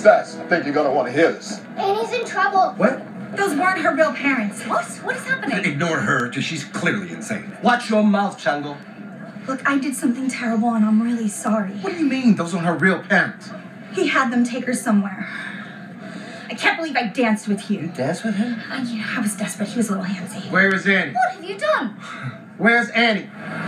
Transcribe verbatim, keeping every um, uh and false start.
Stas, I think you're gonna want to hear this. Annie's in trouble. What? Those weren't her real parents. What? What is happening? Ignore her, because she's clearly insane. Watch your mouth, Chango. Look, I did something terrible and I'm really sorry. What do you mean? Those aren't her real parents. He had them take her somewhere. I can't believe I danced with you. Dance with him? I, yeah, I was desperate. He was a little handsy. Where is Annie? What have you done? Where's Annie?